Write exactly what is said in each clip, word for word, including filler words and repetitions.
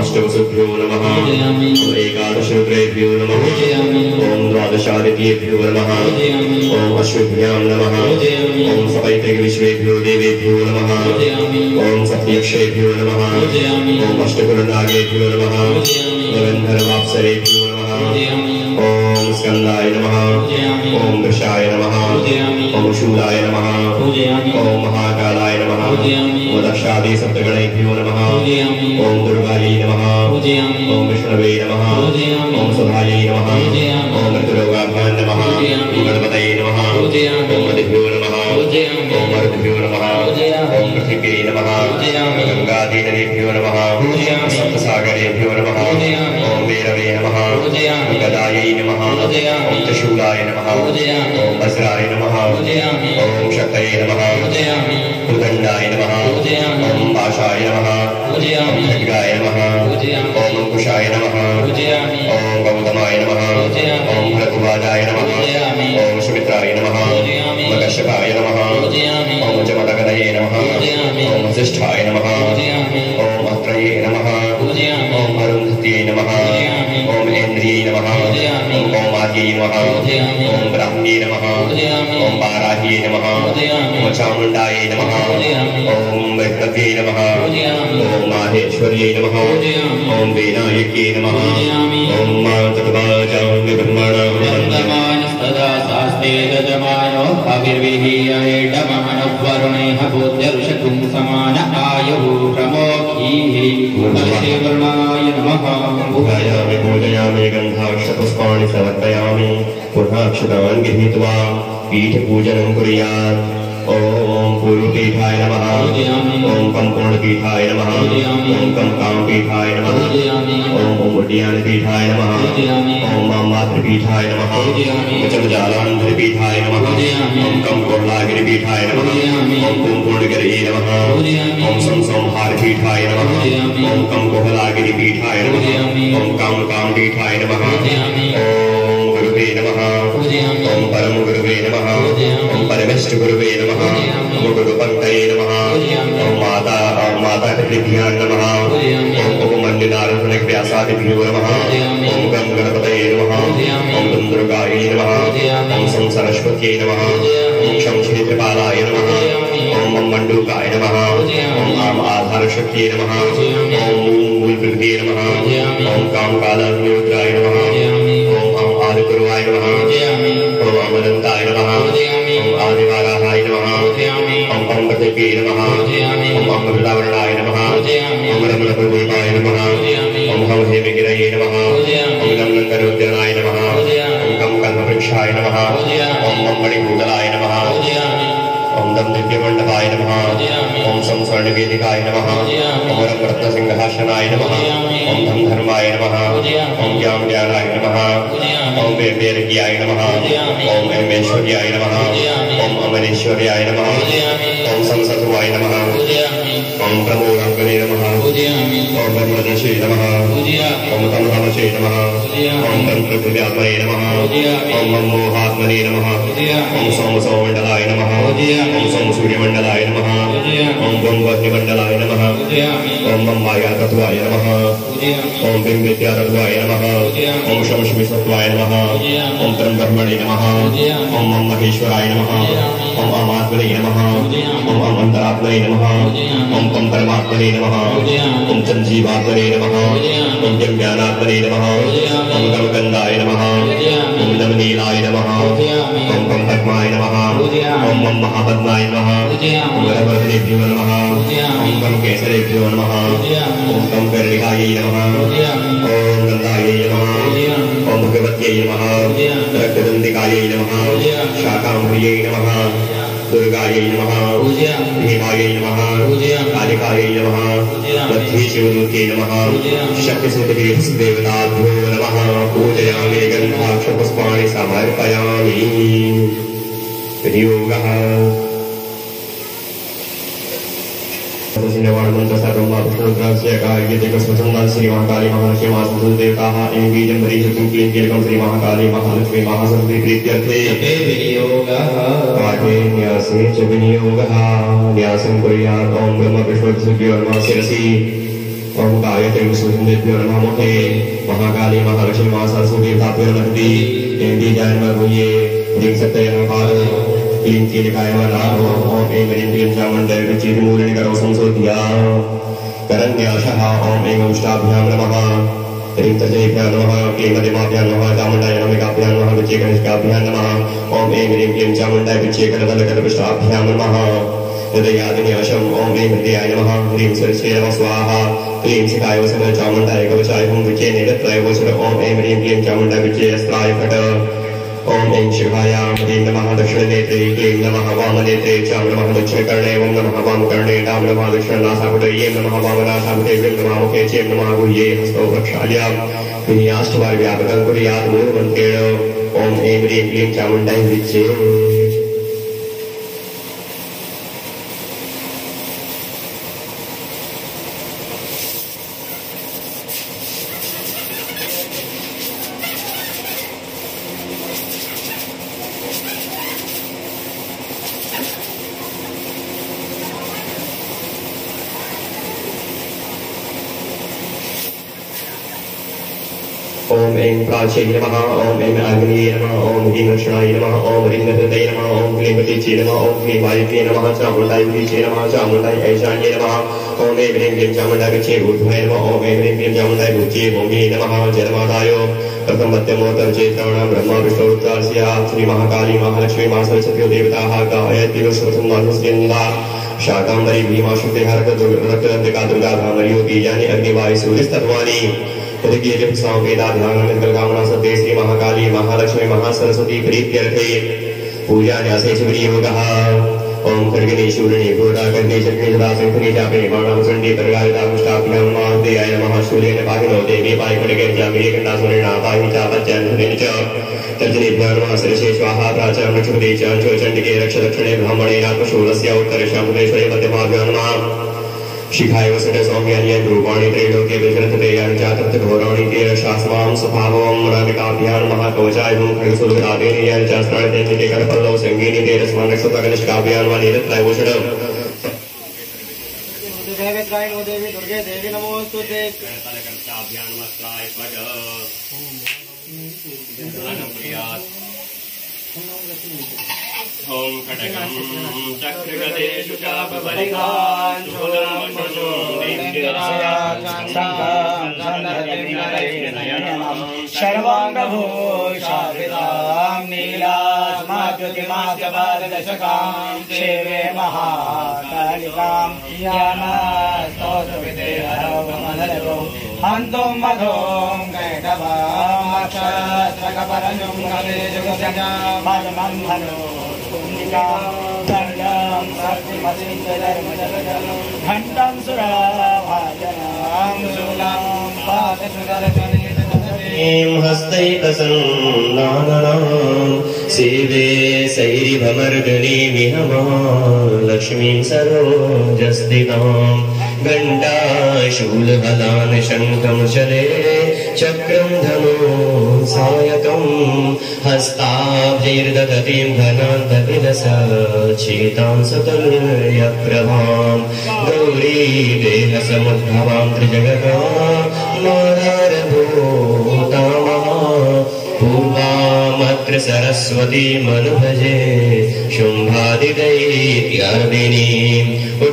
अष्टवसुभ्यो नमः ओम एकादश रुद्रेभ्यो नमः ओम द्वादशादित्येभ्यो नमः ओम अश्वभ्यां नमः ओम सपैतृकविश्वेभ्यो देवेभ्यो नमः ओम सप्तयक्षेभ्यो नमः ओम अष्टकुलनागेभ्यो नमः गन्धर्वाप्सरेभ्यो नमः ओम स्कंदाय नमः ओम वृषाय नमः ओम शूलाय नमः ओम महाकालाय नमः ओम दक्षादि सप्तगणेभ्यो नमः ओम दुर्गायै नमः ओम विष्णवे नमः ओम सुधायै नमः ओम मृत्युलोकाभ्यां नमः ओम गणपतये नमः ओम मदिभ्यो नमः ओम मरुद्भ्यो नमः ओम पृथिव्यै नमः गंगादीनदेभ्यो नमः सप्तसागरेभ्यो नमः ओम वेरवे नमः गदायै नमः ओम त्रिशूलाय नमः ओम वज्राय नमः ओम शक्तये नमः उदंडाय नमः ओम पाशाय नमः ओम खड्गाय नमः ओम अंकुशाय नमः ओम गौतमाय नमः ओम भरद्वाजाय नमः ओम सुमित्राय नमः ओम कश्यपाय नमः ओम जमदग्नये नमः ओम वसिष्ठाय नमः ओम अत्रये नमः ओम अरुन्धत्यै नमः ओम ऐन्द्रियै नमः ओम कौमार्यै नमः ओम ब्राह्म्यै नमः ओम वाराह्यै नमः ओम चामुण्डायै नमः ओम वैष्णव्यै नमः ओम माहेश्वर्यै नमः ओम विनायक्यै नमः ओम मातर्वाचां ब्रह्मणां वन्दमानस्तदा शास्ते यजमानो अविर्विहीयेडमानः वरुणेः भूत्यऋषकुं समान आयुः प्रमोखीः वर्णाय नमः पूजयामि पूजयामि गन्धाक्षपुष्पाणि समर्पयामि पुष्पाक्षतान् गृहीत्वा पीठपूजनं कुर्यात् ओम पूर्वपीठाय नमः ओम कंपूर्णपीठाय नमः ओम कंकामपीठाय नमः ओम उड्डयनपीठाय नमः ओम मातृपीठाय नमः ओम चतुर्जालानंदपीठाय नमः ओम कंपूर्णागिरिपीठाय नमः ओम कुंभूर्णगिरये नमः ओम संसंहारपीठाय नमः ओम कंकुहलागिरिपीठाय नमः ओम कामकामपीठाय नमः ओम गुरुवे नमः ओम परम गुरुवे नमः ओम परमेष्ठ गुरुवे नमः ओम गुरुपंकये नमः ओम माता ओम माता कृतिभ्यां नमः ओम उपमंडलारोहण व्यासादिभ्यो नमः ओम गं गणपतये नमः ओम गं दुर्गायै नमः ओम सं सरस्वत्यै नमः ओम शं क्षेत्रपालाय नमः ओम मं मण्डूकाय नमः ओम आम आधारशक्त्यै नमः ओम मूलप्रकृते नमः ओम कामकालाग्निरुद्राय नमः ओम आम आदिगुरुवाय नमः ओम अमरन्ताय नमः ओम आदिवाराहाय नमः ओम अमृतके नमः ओम अमृतावर्णाय नमः ओम रमणप्रभुपाय नमः ओम हम हेमगिरये नमः ओम गं गंधर्वोद्यनाय नमः ओम गं कल्पवृक्षाय नमः ओम मं मणिभूतलाय नमः ओम दं दिव्यमण्डपाय नमः ओम सं स्वर्णवेदिकाय नमः ओम रं रत्नसिंहासनाय नमः ओम धं धर्माय नमः ओम ज्ञान ज्ञानाय नमः ओम वेवेर्ज्ञाय नमः ओम एमेश्वर्याय नमः ओम अमरेश्वर्याय नमः ओम संसतुवाय नमः ओम प्रमोदाग्ने नमः ओम ब्रह्मदशे नमः ओम तमहमशे नमः ओम तंत्रपृथ्व्यात्मने नमः ओम मोहात्मने नमः ओम सोमसौमण्डलाय नमः ओम सोम सूर्यमण्डलाय नमः ओम ब्रह्मग्निमण्डलाय नमः ओम मं मायातत्त्वाय नमः ओम बिं विद्यातत्त्वाय नमः ओम शं श्रीसत्त्वाय नमः ओम त्रं ब्रह्मणे नमः ओम मं महेश्वराय नमः ओम अमात्मने नमः ओम अम अन्तरात्मने नमः ओम तं परमात्मने नमः ओम तं जीवात्मने नमः ओम जं ज्ञानात्मने नमः ओम गं गन्धाय नमः ओम नं नीलाय नमः ओम पं पद्माय नमः ओम मं महापद्माय नमः ओम गणपतिभ्यो नमः ओम गं केसरेभ्यो नमः ओम गं कर्णिकायै नमः ओम गन्धायै नमः ओम भगवत्यै नमः रक्तदन्तिकायै नमः शाकाम्भर्यै नमः दुर्गायै नमः भीमायै नमः कालिकायै नमः मध्ये शिवदूत्यै नमः शक्तिसूतपीठदेवताभ्यो नमः पूजयामि गन्धाक्षपुष्पाणि समर्पयामि विनियोगः मंत्र सर्वमापुष्णोद्रास्य कार्यते कस्मसंदान श्री महाकाली महालक्ष्मी महासंदेवताः एवं बीजं वरीशक्तिं कीर्तिर्कं श्री महाकाली महालक्ष्मी महासंस्कृति प्रीत्यर्थे विनियोगः पाठे न्यासे च विनियोगः न्यासं कुर्यात् ओम ब्रह्म विष्णु शिरसि ओम गायत्री सुंदरेभ्यो नमः मोहे महाकाली महालक्ष्मी महा सरस्वती ताभ्यो नमः इंदी जन्मभूये ह्रीं सत्यय नमः ह्रीं कीलकाय नमः ओम ऐं ह्रीं क्लीं चामुण्डाय विचितिमूलिनिकरो संसोध्या करन्याशः ओम ऐं उष्टाभ्यां नमः ह्रीं तर्जनीभ्यां नमः क्लीं मध्यमाभ्यां नमः चामुण्डाय नमिकाभ्यां नमः विचिकनिष्काभ्यां नमः ओम ऐं ह्रीं क्लीं चामुण्डाय विचिकनदलकरपृष्ठाभ्यां नमः हृदयादिन्यासम् ओम ऐं हृदयाय नमः ह्रीं सरस्वती नमः स्वाहा क्लीं शिखाय वसन चामुण्डाय कवचाय हुं विचे निरत्राय वसन ओम ऐं ह्रीं क्लीं चामुण्डाय विचे अस्त्राय फट ओम ऐं शिखायां ह्रीं नमः दक्षिणनेत्रे क्लीं नमः वामनेत्रे चां नमः दक्षिणकर्णे ओम नमः वामकर्णे डां नमः दक्षिणनासापुटे यें नमः वामनासापुटे विं नमः मुखे चें नमः गुह्ये हस्तौ प्रक्षाल्य विन्याष्टवार्व्यापकं कुर्यात् मूलमन्त्रेण ओम ऐं ह्रीं क्लीं चामुण्डाय विचे ओम ऐं प्राच्यै नमः ओम ऐं अग्नये नमः ओम ह्रीं दक्षिणाय नमः ओम ह्रीं हृदये नमः ओम क्लीं प्रतीचे नमः ओम क्लीं वायुवे नमः चामुण्डाय विचे नमः चामुण्डाय ऐशान्ये नमः ओम ऐं ह्रीं क्लीं चामुण्डाय विचे ऊर्ध्वे नमः ओम ऐं ह्रीं क्लीं चामुण्डाय भुजे भूमि नमः जन्मादाय प्रथम मध्यमोत्तर चेत्राणां ब्रह्मा विष्णु रुद्रास्य श्री महाकाली महालक्ष्मी महा सरस्वती देवताः गायत्री वसुवसुन्दा शाकाम्बरी भीमा शुक्तिहारक दुर्गरक्तदन्तिका दुर्गा भ्रामरी बीजानि अग्निवायु सूर्यस्तत्वानि कामना सत्य श्री महाकाली महालक्ष्मी महासरस्वती प्रीत्यर्थे पूजा न्यासे शिवनियोगः ओम खड्गिनी शूलिनी घोरा गंगे चक्री सदा सिंहनी जापे मानव चंडी दर्गायता मुष्टाभ्यां नमः देयाय नमः शूलेन पाहिनो देवी पाहि खड्गे जामिनी कंडा सुरेणा पाहि चापच्चन धनेन च तर्जनीभ्यां नमः सरसे स्वाहा प्राचां लक्ष्मी च चो चंडिके रक्ष दक्षिणे ब्राह्मणे नागशूलस्य उत्तरेषां प्रदेशे मध्यमाभ्यां नमः शिखाय वसने सौम्यान्य रूपाणि त्रैलोक्ये विजनततेयानि चातृत घोराणि तेन शास्मां स्वभावं नामिकाभ्यां महाकवचाय हुं खड्गसुलभरादेन यानि चास्त्राणि तेन करपल्लौ संगीनि तेन स्मरणक्षतकनिष्काभ्यां वा नीलत्राय वोषणम् देवी देवी दुर्गे देवी नमोस्तुते कालकर्ताभ्यां नमस्काराय स्वज ओम खड्गं चक्रगदेषु चापरिकान् सर्वाङ्गभूषाभितां नीलास्माज्योतिमास्यपाददशकां सेवे महाकालिकां यामास्तोत्रविदेहरवमनरतो हन्तुं मधुं कैटवाक्षस्रकपरजुं गदेशुगजं पद्मं धनु दण्डं शक्तिमसिञ्चधर्मजगजलं घण्टं सुराभाजनं शूलं पादसुदर्शने हस्तैकसन्नाननां सेवे सैरिभमर्दनी विहमा लक्ष्मीं सरोजस्थितां घण्टा शूलफलान् शङ्खं चले चक्रं धनु सायकं हस्ताभिर्दधतीं धनान्तविलसचेतां सुतुल्यप्रभां गौरी देहसमुद्भवां त्रिजगतामाधारभूतामः पूर्वामत्र सरस्वतीमनुभजे शुम्भादिदैत्यार्दिनीम्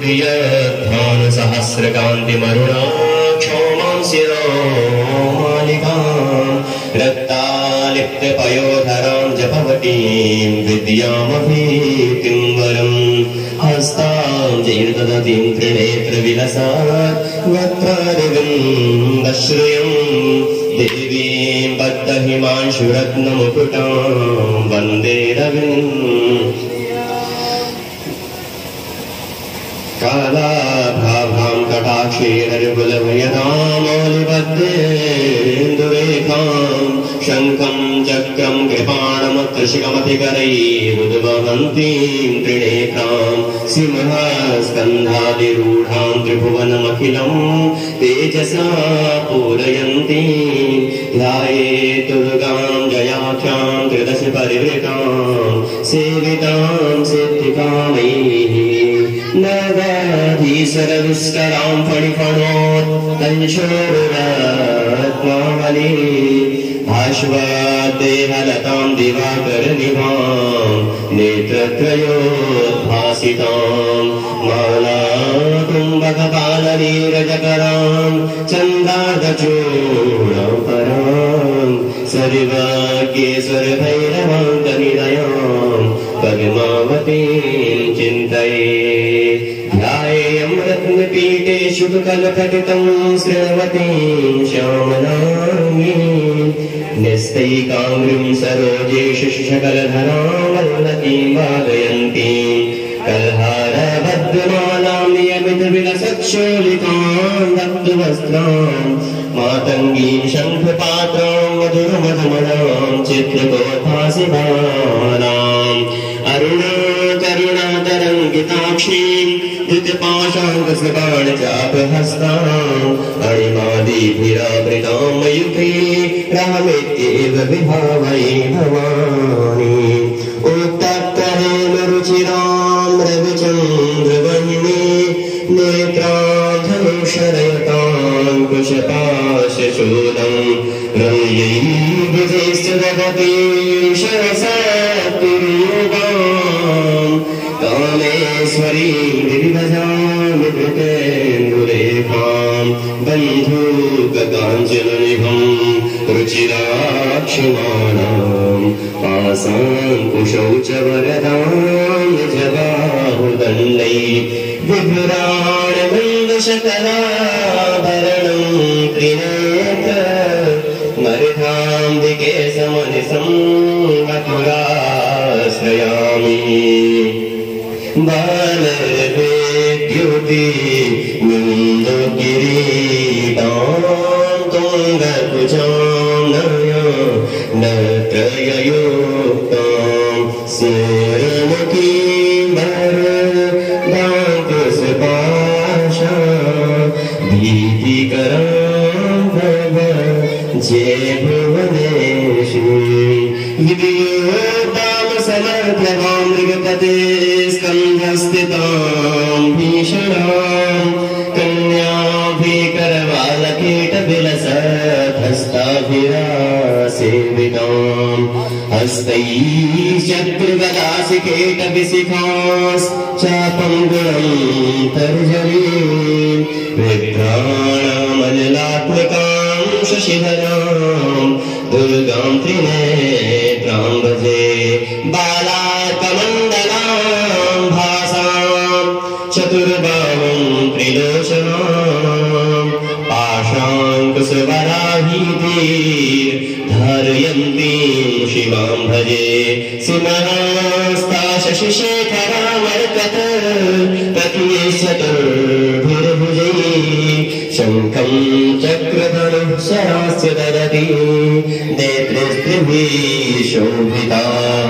उदयभानुसहस्रकान्तिमरुणा क्षौमां शिरोमालिकाम् रक्तालिप्तपयोधरां जपवटीं विद्यामभीतिं वरम् हस्तां चैर्दधतीं त्रिनेत्रविलसात् वक्त्रादिविन्दश्रियम् देवीं बद्धहिमांशुरत्नमुकुटां वन्दे रविम् कालाभाभां कटाक्षेरयुगलभयनामौलिबद्धेन्दुरेखां शङ्खं चक्रं कृपाणमत्रशिखमधिकरैरुद्वहन्तीं त्रिनेत्रां सिंहस्कन्धादिरूढां त्रिभुवनमखिलं तेजसा पूरयन्तीं ध्यायेत् दुर्गां जयाख्यां त्रिदश परिवृतां सेवितां सिद्धिकामैः नगाधीशरविष्करां फणिफणोत् तंशोरुरात्मावली भाष्वाते हलतां दिवाकरनिभां नेत्रत्रयोद्भासितां मालाकुम्भकपालनीरजकरां चन्द्रार्धचूडापरां सर्वज्ञेश्वरभैरवान्तनिलयां पद्मावतीं चिन्तये ध्यायेऽमृतपीठे शुभकलपठितं शृण्वतीं श्यामलाङ्गीं निस्तैकाङ्गृं सरोजेषु शकलधरां वल्लकीं वादयन्तीं कल्हारभद्रमालां नियमितविलसच्छोलिकां दग्धवस्त्रां मातङ्गीं शङ्खपात्रां मधुरमधुमनां चित्रकोद्भासितानाम् अरुणा करुणातरङ्गिताक्षीं धृतपाशाङ्कसृपाणचापहस्तां अणिमादिभिरावृतां मयूखी रामेत्येव विभावये भवानी उत्तप्तहेमरुचिरां रविचन्द्रवह्नि नेत्राधनुषरयतां कुशपाशशूलं रम्यैर्भुजैश्च जगतीं शरसात्तुरूपां कामेश्वरीं गिरिभजामि कृतेन्दुरेखां बन्धूककाञ्चननिभं रुचिराक्षमाणां पाशाङ्कुशौ च वरदां जबाहुदण्डै विभ्राणमन्दशकलाभरणं त्रिनेत्र मरुधाम्बिके समनिसं मथुराश्रयामि बालवेद्युति निन्दुकिरीटां तुङ्गकुचां नया नत्रययुक्तां स्मरमुखीं वरदाङ्कुशपाशा भीतिकरां भव जय भुवनेशि विद्योतां समर्थवां मृगपते स्कन्धस्थितां भीषणां कन्याभिकरवालकीटविलसत्हस्ताभिरासेवितां हस्तैश्चक्रगदासिकेटविशिखाश्चापं गुणं तर्जनीं विभ्राणामजलात्मिकां शशिधरां दुर्गां त्रिनेत्रां भजे बालाकमण्डलां भासां चतुर्बाहुं त्रिलोचनां पाशाङ्कुशवराहीतीं धारयन्तीं शिवां भजे सुमहास्ता शशिशेखरामर्कत प्रतिशतुर्भुजैः शङ्खं चक्रधनुः शरास्य ददति नेत्रेस्त्रिभिः शोभिता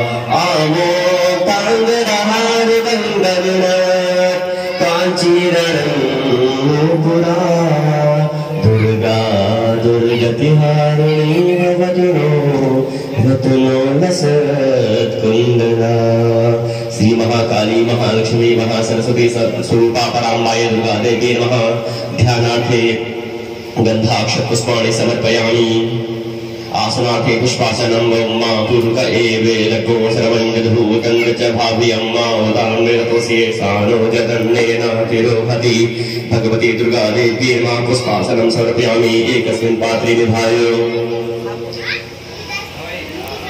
आमोक्ताङ्गदहारबन्धना काञ्चीरणं पुरा दुर्गा दुर्गतिहारिणी भवतु रत्नो लसत्कुन्दना श्री महाकाली महालक्ष्मी महासरस्वती स्वरूपा पराम्बाय दुर्गा देवी नमः। ध्यानार्थे गन्धाक्षपुष्पाणि समर्पयामि। आसनार्थे पुष्पासनं मा पूर्वक एवेदको सर्वं यद्भूतं च भाव्यं मा उदान्विरतोऽसि सानो जगन्नेन तिरोहति। भगवती दुर्गा देवी मा पुष्पासनं समर्पयामि। एकस्मिन् पात्रे निधाय